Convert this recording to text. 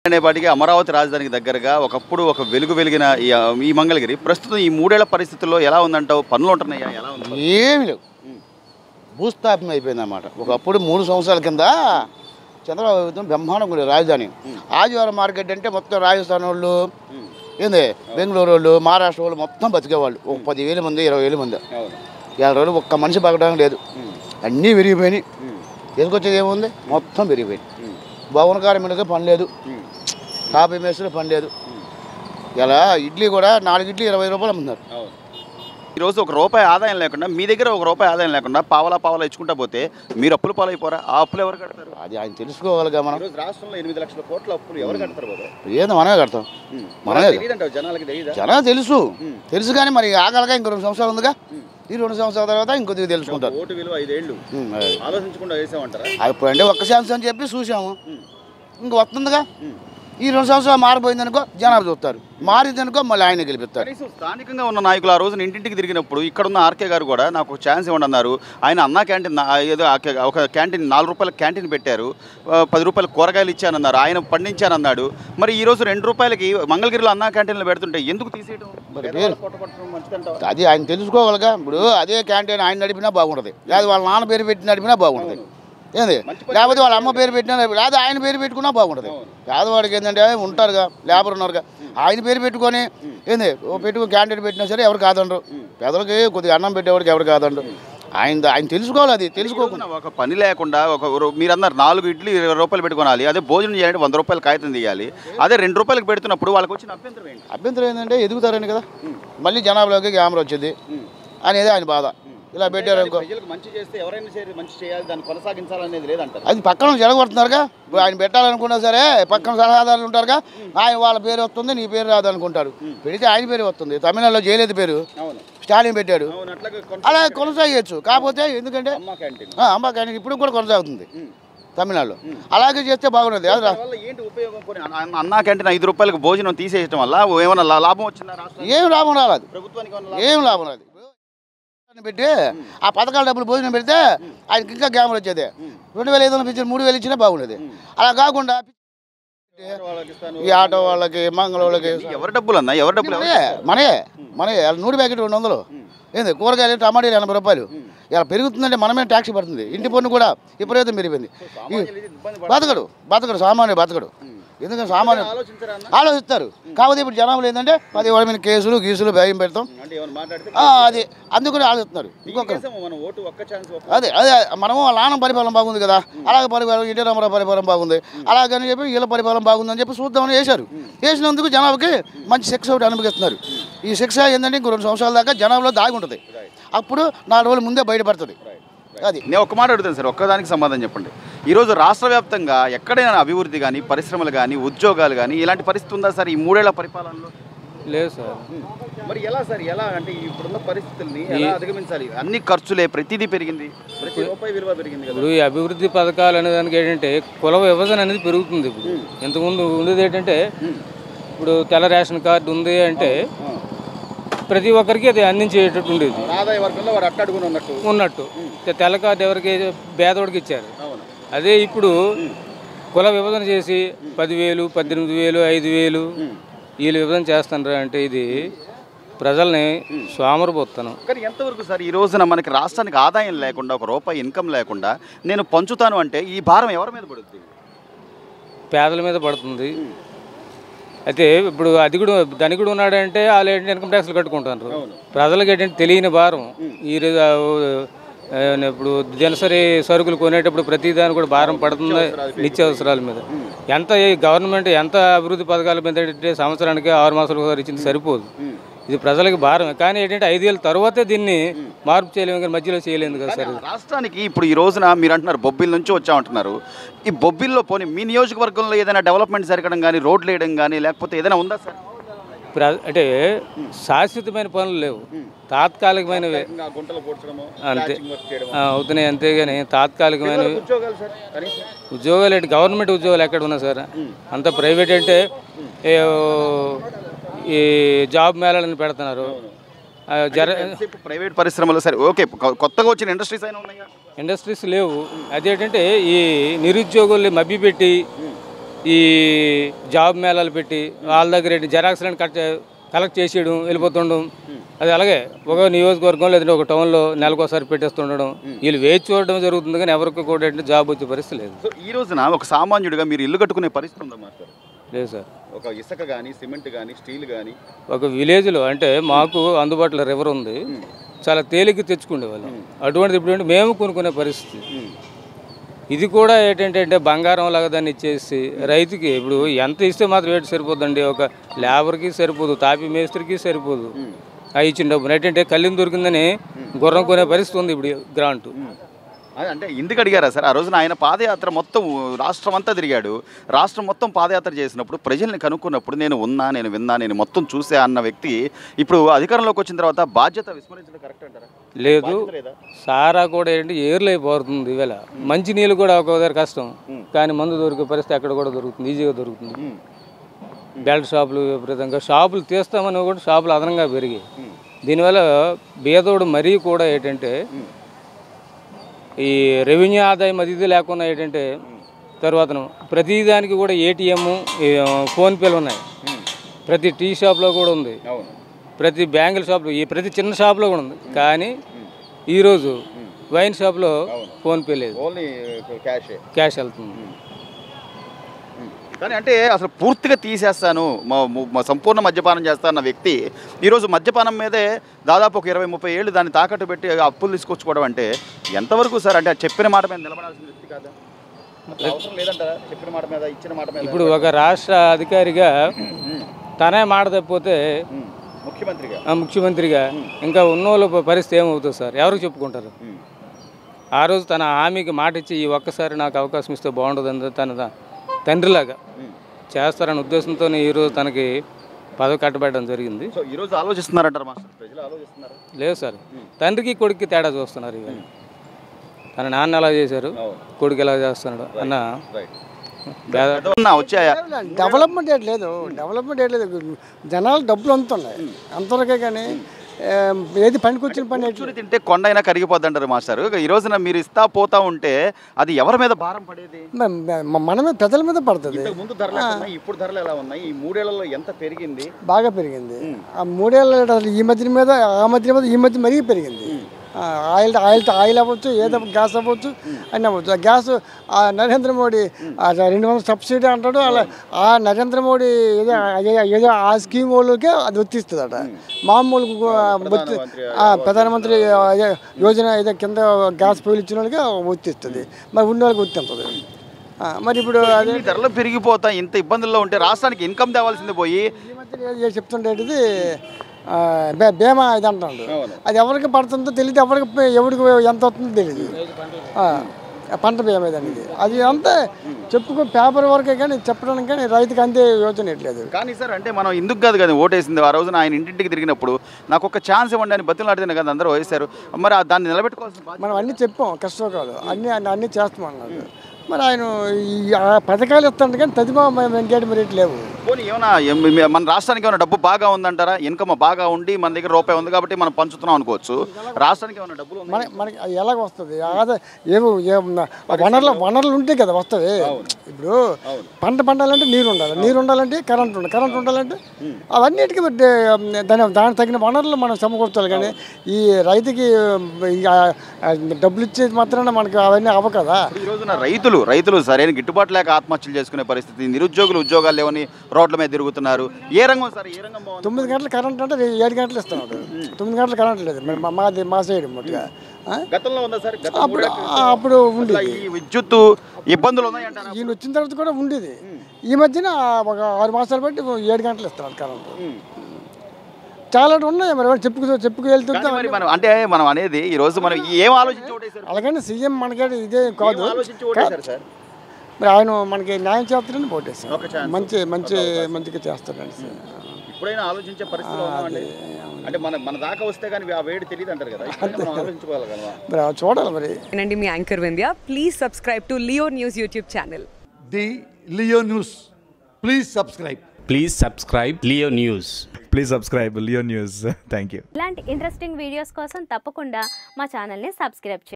అనేపాటికి అమరావతి రాజధానికి దగ్గరగా ఒకప్పుడు ఒక వెలుగు వెలిగిన ఈ మంగళగిరి ప్రస్తుతం ఈ 3 ఏళ్ల పరిస్థితుల్లో ఎలా ఉందంటావు? పనులు ఉంటున్నాయా? ఎలా ఉంది? ఏమి లేవు, భూస్థాపన అయిపోయింది అన్నమాట. ఒకప్పుడు 3 సంవత్సరాల కింద చంద్రబాబు బ్రహ్మాండం కూడా రాజధాని. ఆదివారం మార్కెట్ అంటే మొత్తం రాజస్థాన్ వాళ్ళు, ఏంది బెంగళూరు వాళ్ళు, మహారాష్ట్ర వాళ్ళు మొత్తం బతికేవాళ్ళు. ఒక 10,000 మంది 20,000 మంది. 50 రోజులు ఒక్క మనిషి బతకడం లేదు, అన్నీ విరిగిపోయినాయి. తీసుకొచ్చేది ఏముంది, మొత్తం విరిగిపోయింది. భవనకార్యం మీద పని లేదు, కాఫీ మేస్త్రి పని లేదు. ఇలా ఇడ్లీ కూడా 4 ఇడ్లీ 20 రూపాయలు అమ్ముతున్నారు. ఈరోజు ₹1 ఆదాయం లేకుండా మీ దగ్గర ₹1 ఆదాయం లేకుండా పావలా ఇచ్చుకుంటా పోతే మీరు అప్పులు పాలైపోరా? ఆ అప్పులు ఎవరు కడతారు? అది ఆయన తెలుసుకోవాలిగా. మనం రాష్ట్రంలో 8 లక్షల కోట్ల అప్పులు ఎవరు కడతారు? ఏదో మనమే కడతాం. మనమే జనాలు తెలుసు కానీ మరి ఆగలగా ఇంకో 2 సంవత్సరాలు ఉందిగా. ఈ 2 సంవత్సరాల తర్వాత ఇంకొద్దిగా తెలుసుకుంటారు. ఓటు విలువ 5 ఏళ్ళు ఆలోచించకుండా వేసామంటారా? ఇప్పుడు అంటే ఒక్క ఛాన్స్ అని చెప్పి చూసాము, ఇంక వస్తుందిగా. ఈ 2 సంవత్సరాలు మారిపోయిందనుకో జనాలు చూస్తారు, మారిందనుకో మళ్ళీ ఆయన గెలిపిస్తారు. స్థానికంగా ఉన్న నాయకులు ఆ రోజున ఇంటింటికి తిరిగినప్పుడు ఇక్కడ ఉన్న ఆర్కే గారు కూడా నాకు ఛాన్స్ ఇవ్వండి అన్నారు. ఆయన అన్నా క్యాంటీన్ ఏదో ఒక క్యాంటీన్ ₹4 క్యాంటీన్ పెట్టారు, ₹10 కూరగాయలు ఇచ్చానన్నారు, ఆయన పండించానన్నాడు. మరి ఈ రోజు ₹2 మంగళగిరిలో అన్నా క్యాంటీన్లో పెడుతుంటే ఎందుకు తీసేయడం? అది ఆయన తెలుసుకోవాలిగా. ఇప్పుడు అదే క్యాంటీన్ ఆయన నడిపినా బాగుంటుంది, లేదా వాళ్ళ నాన్న పేరు పెట్టి నడిపినా బాగుంటుంది. ఏంది, లేకపోతే వాళ్ళ అమ్మ పేరు పెట్టినా, లేదా ఆయన పేరు పెట్టుకున్నా బాగుంటుంది. పేదవాడికి ఏంటంటే ఉంటారుగా, లేబర్ ఉన్నారుగా, ఆయన పేరు పెట్టుకొని ఏంది పెట్టుకుని క్యాంటీన్ పెట్టినా సరే ఎవరు కాదండ్రు. పేదలకి కొద్దిగా అన్నం పెట్టేవాడికి ఎవరు కాదండ్రు. ఆయన తెలుసుకోవాలి. అది తెలుసుకోకుండా ఒక పని లేకుండా మీరు అన్నారు 4 ఇడ్లీ ₹20 పెట్టుకోవాలి, అదే భోజనం చేయాలంటే ₹100 కాగితం తీయాలి. అదే ₹2 పెడుతున్నప్పుడు వాళ్ళకి వచ్చిన అభ్యంతరం ఏంటంటే ఎదుగుతారని కదా, మళ్ళీ జనాభాలోకి కెమెరా వచ్చింది అనేది ఆయన బాధ. ఇలా పెట్టారు అనుకో, అది పక్కన జరగబడుతున్నారుగా. ఇప్పుడు ఆయన పెట్టాలనుకున్నా సరే పక్కన సలహాదారులు ఉంటారుగా, ఆయన వాళ్ళ పేరు వస్తుంది, నీ పేరు రాదు అనుకుంటారు. పెడితే ఆయన పేరు వస్తుంది. తమిళనాడులో జయలలిత పేరు స్టాలిన్ పెట్టాడు, అలా కొనసాగచ్చు. కాకపోతే ఎందుకంటే అమ్మ క్యాంటీన్ ఇప్పుడు కూడా కొనసాగుతుంది తమిళనాడులో. అలాగే చేస్తే బాగున్నది. అన్నా క్యాంటీన్ ₹5 భోజనం తీసేయడం వల్ల ఏమైనా లాభం వచ్చిందా? ఏం లాభం రాలేదు ప్రభుత్వానికి, ఏం లాభం రాదు. పెట్టి ఆ పథకాల డబ్బులు భోజనం పెడితే ఆయనకి ఇంకా గ్యాములు వచ్చేది. 2,500 పెంచి 3,000 ఇచ్చినా బాగుండేది. అలా కాకుండా ఈ ఆటో వాళ్ళకి, మంగళ వాళ్ళకి ఎవరి డబ్బులు అన్నా, ఎవరి డబ్బులు? మనే 100 ప్యాకెట్ 200. ఏంది కూరగాయలు టమాటాలు ₹80. ఇలా పెరుగుతుందంటే మనమే ట్యాక్స్ పడుతుంది. ఇంటి పన్ను కూడా విపరీతం పెరిగింది. బతకడు సామాన్యుడు బతకడు. ఎందుకంటే సామాన్య ఆలోచిస్తారు. కాకపోతే ఇప్పుడు జనాలు ఏంటంటే 10 వాళ్ళ మీద కేసులు గీసులు భయం పెడతాం, అది అందుకని ఆలోచిస్తున్నారు. అదే మనము నాన్న పరిపాలన బాగుంది కదా, అలాగే పరిపాలన ఇంటి రామారావు పరిపాలన బాగుంది, అలాగని చెప్పి వీళ్ళ పరిపాలన బాగుందని చెప్పి చూద్దామని వేశారు. వేసినందుకు జనాలకి మంచి శిక్ష ఒకటి అనుభవిస్తున్నారు. ఈ శిక్ష ఏంటంటే ఇంకో 2 సంవత్సరాల దాకా జనాభాలో దాగి ఉంటుంది. అప్పుడు 4 రోజుల ముందే బయటపడుతుంది. అది నేను ఒక్క మాట అడుగుతాను సార్, ఒక్కదానికి సమాధానం చెప్పండి. ఈరోజు రాష్ట్ర వ్యాప్తంగా ఎక్కడైనా అభివృద్ధి కానీ, పరిశ్రమలు కానీ, ఉద్యోగాలు కానీ ఇలాంటి పరిస్థితి ఉందా సార్ ఈ 3 ఏళ్ల పరిపాలనలో? లేదు సార్. మరి ఎలా సార్, ఎలా అంటే ఇప్పుడున్న పరిస్థితుల్ని ఎలా అధిగమించాలి? అన్ని ఖర్చులే, ప్రతిదీ పెరిగింది, ప్రతి రూపాయి విలువ పెరిగింది కదా. ఇప్పుడు ఈ అభివృద్ధి పథకాలు అనే దానికి ఏంటంటే కుల విభజన అనేది పెరుగుతుంది. ఇప్పుడు ఇంతకుముందు ఉండేది ఏంటంటే, ఇప్పుడు తెల్ల రేషన్ కార్డు ఉంది అంటే ప్రతి ఒక్కరికి అది అందించేటట్టు ఉండేది. ఆదాయ వర్గంలో వాడు అట్టడుగుని ఉన్నట్టు తెల్ల కార్డు ఎవరికి పేదవాడికి ఇచ్చారు. అదే ఇప్పుడు కుల విభజన చేసి 10,000, 18,000, 5,000 వీళ్ళు విభజన చేస్తున్నారు అంటే ఇది ప్రజల్ని సోమరిపోతాను. కానీ ఎంతవరకు సార్ ఈ రోజున మనకి రాష్ట్రానికి ఆదాయం లేకుండా, ₹1 ఇన్కమ్ లేకుండా నేను పంచుతాను అంటే ఈ భారం ఎవరి మీద పడుతుంది? పేదల మీద పడుతుంది. అయితే ఇప్పుడు అధికుడు ధనికుడు ఉన్నాడంటే వాళ్ళు ఏంటంటే ఇన్కమ్ ట్యాక్స్లు కట్టుకుంటారు. ప్రజలకు ఏంటంటే తెలియని భారం. ఈ ఇప్పుడు దినసరి సరుకులు కొనేటప్పుడు ప్రతిదాని కూడా భారం పడుతుంది నిత్యావసరాల మీద. ఎంత గవర్నమెంట్ ఎంత అభివృద్ధి పథకాల మీద ఏంటంటే సంవత్సరానికి 6 మాసాలు ఒకసారి ఇచ్చింది సరిపోదు. ఇది ప్రజలకు భారమే. కానీ ఏంటంటే 5 ఏళ్ళ తర్వాతే దీన్ని మార్పు చేయలేము, కానీ మధ్యలో చేయలేదు కదా సార్. రాష్ట్రానికి ఇప్పుడు ఈ రోజున మీరు అంటున్నారు బొబ్బిల్ నుంచి వచ్చామంటున్నారు. ఈ బొబ్బిల్లో పోనీ మీ నియోజకవర్గంలో ఏదైనా డెవలప్మెంట్ జరగడం కానీ, రోడ్లు వేయడం కానీ లేకపోతే ఏదైనా ఉందా సార్? అంటే శాశ్వతమైన పనులు లేవు, తాత్కాలికమైనవి అంతే అవుతున్నాయి. అంతేగాని తాత్కాలికమైనవి ఉద్యోగాలు ఏంటి, గవర్నమెంట్ ఉద్యోగాలు ఎక్కడ ఉన్నా సార్? అంత ప్రైవేట్ అంటే ఈ జాబ్ మేళాలను పెడుతున్నారు. ప్రైవేట్ పరిశ్రమలు సరే ఓకే, కొత్తగా వచ్చిన ఇండస్ట్రీస్ అయినా ఉన్నాయా? ఇండస్ట్రీస్ లేవు. అదేంటంటే ఈ నిరుద్యోగుల్ని మభ్యపెట్టి ఈ జాబ్ మేళాలు పెట్టి వాళ్ళ దగ్గర జెరాక్స్లను కలెక్ట్ చేసేయడం వెళ్ళిపోతుండడం. అది అలాగే ఒక నియోజకవర్గం లేదంటే ఒక టౌన్లో నెలకోసారి పెట్టేస్తుండడం, వీళ్ళు వేచి చూడడం జరుగుతుంది. కానీ ఎవరికి కూడా జాబ్ వచ్చే పరిస్థితి లేదు. సో ఈ రోజున ఒక సామాన్యుడిగా మీరు ఇల్లు కట్టుకునే పరిస్థితి ఉందా మాస్టర్? లేదు సార్. ఒక ఇసుక కానీ, సిమెంట్ కానీ, స్టీల్ కానీ ఒక విలేజ్లో అంటే మాకు అందుబాటులో రివర్ ఉంది, చాలా తేలిక తెచ్చుకునేవాళ్ళం. అటువంటిది ఇప్పుడు మేము కొనుక్కునే పరిస్థితి. ఇది కూడా ఏంటంటే బంగారం లాగా దాన్ని ఇచ్చేసి రైతుకి ఇప్పుడు ఎంత ఇస్తే మాత్రం రేటు సరిపోద్దండి. ఒక లేబర్కి సరిపోదు, తాపి మేస్త్రికి సరిపోదు. అవి ఇచ్చిన డబ్బులు ఏంటంటే కళ్ళిని దొరికిందని గుర్రం కొనే పరిస్థితి ఉంది ఇప్పుడు గ్రాంటు. అంటే ఎందుకు అడిగారా సార్? ఆ రోజున ఆయన పాదయాత్ర మొత్తం రాష్ట్రం అంతా తిరిగాడు. రాష్ట్రం మొత్తం పాదయాత్ర చేసినప్పుడు ప్రజల్ని కనుక్కున్నప్పుడు నేను విన్నా, నేను మొత్తం చూసా అన్న వ్యక్తి ఇప్పుడు అధికారంలోకి వచ్చిన తర్వాత బాధ్యత విస్మరించడం కరెక్ట్ అంటారా? లేదు, సారా కూడా ఏంటి ఏర్లు అయిపోతుంది. ఈవేళ మంచి నీళ్ళు కూడా ఒక్కొక్కసారి కష్టం, కానీ మందు దొరికే పరిస్థితి అక్కడ కూడా దొరుకుతుంది, ఈజీగా దొరుకుతుంది. బెల్ట్ షాపులు విపరీతంగా షాపులు తీస్తామని కూడా షాపులు అదనంగా పెరిగాయి. దీనివల్ల బీదోడు మరీ కూడా ఏంటంటే ఈ రెవెన్యూ ఆదాయం అది ఇది లేకుండా ఏంటంటే తర్వాత ప్రతిదానికి కూడా ఏటీఎం, ఫోన్పేలు ఉన్నాయి. ప్రతి టీ షాప్లో కూడా ఉంది, ప్రతి బ్యాంకుల షాప్లో, ప్రతి చిన్న షాప్లో కూడా ఉంది. కానీ ఈరోజు వైన్ షాప్లో ఫోన్పే లేదు, క్యాష్ వెళ్తుంది. కానీ అంటే అసలు పూర్తిగా తీసేస్తాను, సంపూర్ణ మద్యపానం చేస్తానన్న వ్యక్తి ఈరోజు మద్యపానం మీదే దాదాపు ఒక 20-30 ఏళ్ళు దాన్ని తాకట్టు పెట్టి అప్పులు తీసుకొచ్చుకోవడం అంటే ఎంతవరకు సార్? అంటే చెప్పిన మాట మీద నిలబడాల్సిన వ్యక్తి కాదా? అవసరం లేదంటారా చెప్పిన మాట మీద, ఇచ్చిన మాట మీద? ఇప్పుడు ఒక రాష్ట్ర అధికారిగా తనే మాట తప్పిపోతే ముఖ్యమంత్రిగా ఇంకా ఉన్నోళ్ళ పరిస్థితి ఏమవుతుంది సార్? ఎవరికి చెప్పుకుంటారు? ఆ రోజు తన హామీకి మాట ఇచ్చి ఈ ఒక్కసారి నాకు అవకాశం ఇస్తే బాగుంటుంది తన తండ్రిలాగా చేస్తారనే ఉద్దేశంతో ఈరోజు తనకి పదవి కట్టబెట్టడం జరిగింది. సో ఈరోజు ఆలోచిస్తున్నారంటారు మాస్టర్? ప్రజలు ఆలోచిస్తున్నారు? లేదు సార్, తండ్రికి కొడుక్కి తేడా చూస్తున్నారు. ఇవన్నీ తన నాన్న ఎలా చేశారు, కొడుకు ఎలా చేస్తున్నాడు అన్న వచ్చాయా? డెవలప్మెంట్ ఏం లేదు. జనాలు డబ్బులు అంతున్నాయి అంతవరకే, కానీ ఏది పనికొచ్చిన పని తింటే కొండైనా కరిగిపోద్ది అంటారు మాస్టర్. ఈ రోజున మీరు ఇస్తా పోతా ఉంటే అది ఎవరి మీద భారం పడేది? మనమే ప్రజల మీద పడుతుంది. ముందు ధరలు ఇప్పుడు ధరలు ఎలా ఉన్నాయి? ఈ 3 ఏళ్లలో ఎంత పెరిగింది? బాగా పెరిగింది. ఆ 3 ఏళ్ళ ఈ మధ్య మీద ఈ మధ్య మరీ పెరిగింది. ఆయిల్ అవ్వచ్చు, ఏదో గ్యాస్ అవ్వచ్చు, అన్నీ అవ్వచ్చు. ఆ గ్యాస్ నరేంద్ర మోడీ 200 సబ్సిడీ అంటాడు. అలా ఆ నరేంద్ర మోడీ ఏదో ఆ స్కీమ్ వాళ్ళకే అది వర్తిస్తుందట. మామూలు ప్రధానమంత్రి యోజన ఏదో కింద గ్యాస్ పొయ్యిలు ఇచ్చిన వాళ్ళకి వర్తిస్తుంది, మరి ఉన్న వాళ్ళకి వర్తిస్తుంది. మరి ఇప్పుడు అదే ధరలు పెరిగిపోతాయి. ఇంత ఇబ్బందుల్లో ఉంటే రాష్ట్రానికి ఇన్కమ్ తేవాల్సింది పోయి ఈ మధ్య చెప్తుండేది బీమా ఇది అంటాడు. అది ఎవరికి పడుతుందో తెలియదు, ఎవరికి ఎంత వస్తుందో తెలియదు. పంట బీమా ఇదండి, అది అంతే చెప్పుకో పేపర్ వరకే, కానీ చెప్పడానికి కానీ రైతుకి అంతే యోచన ఇట్లేదు. కానీ సార్ అంటే మనం ఎందుకు కాదు కదా ఓటేసింది? ఆ రోజున ఆయన ఇంటింటికి తిరిగినప్పుడు నాకు ఒక ఛాన్స్ ఇవ్వండి అని బతిలాడితేనే కదా అందరూ వేశారు. మరి దాన్ని నిలబెట్టుకోవాల్సిన మనం అన్నీ చెప్పాం, కష్టకాలు అన్నీ చేస్తామన్నాడు. మరి ఆయన పథకాలు ఇస్తాడు కానీ తదిమా ఎంగేజ్మెంట్ లేవు. పోనీ ఏమన్నా మన రాష్ట్రానికి ఏమైనా డబ్బు బాగా ఉందంటారా? ఇన్కమ్ బాగా ఉండి మన దగ్గర రూపాయి ఉంది కాబట్టి మనం పంచుతున్నాం అనుకోవచ్చు. రాష్ట్రానికి ఏమైనా డబ్బులు మనకి ఎలాగ వస్తుంది? వనరులు ఉంటాయి కదా వస్తుంది. ఇప్పుడు పండాలంటే నీరు ఉండాలంటే కరెంట్ ఉండాలంటే అవన్నిటికీ దానికి తగిన వనరులు మనం సమకూర్చాలి. కానీ ఈ రైతుకి డబ్బులు ఇచ్చేది మాత్రాన మనకి అవన్నీ అవ్వ కదా. ఈ రోజున రైతులు సరైన గిట్టుబాటు లేక ఆత్మహత్యలు చేసుకునే పరిస్థితి, నిరుద్యోగులు ఉద్యోగాలు లేవని రోడ్ల మీద తిరుగుతున్నారు. ఏ రంగం సార్? ఏ రంగం? 9 గంటల కరెంట్ అంటే 7 గంటలు ఇస్తున్నాడు. 9 గంటల కరెంట్ లేదు మా సైడ్ ముట్టుగా. గతంలో ఉందా సార్? అప్పుడు ఉండేది. ఈ విద్యుత్ ఇబ్బందులు ఉన్నాయంటారా? ఈయన వచ్చిన తర్వాత కూడా ఉండేది. ఈ మధ్యన ఒక 6 మాసాలు బట్టి 7 గంటలు ఇస్తున్నాడు కరెంటు. చాలా ఉన్నాయి. మరి చెప్పుకు వెళ్తుంటే అంటే మనం అనేది ఈ రోజు మనం ఏం ఆలోచించి అలాగని సీఎం మనకి ఇదే కాదు. మరి ఆయన మనకి న్యాయం చేస్తాడని ఓటేస్తాం. మంచిగా చేస్తాడండి సార్. ఇప్పుడైనా ఆలోచించే పరిస్థితి అంటే మన దాకా వస్తే కానీ ఆ వేడి తెలియదు అంటారు కదా, ఆలోచించుకోవాలి. చూడాలి మరి. అండి మీ anchor Vindhya. Please subscribe to Leo news YouTube channel. The Leo news. Please subscribe. Please subscribe Leo News. Please subscribe Leo News. Thank you. ఇలాంటి ఇంట్రెస్టింగ్ వీడియోస్ కోసం తప్పకుండా మా ఛానల్ని సబ్స్క్రైబ్ చేయండి.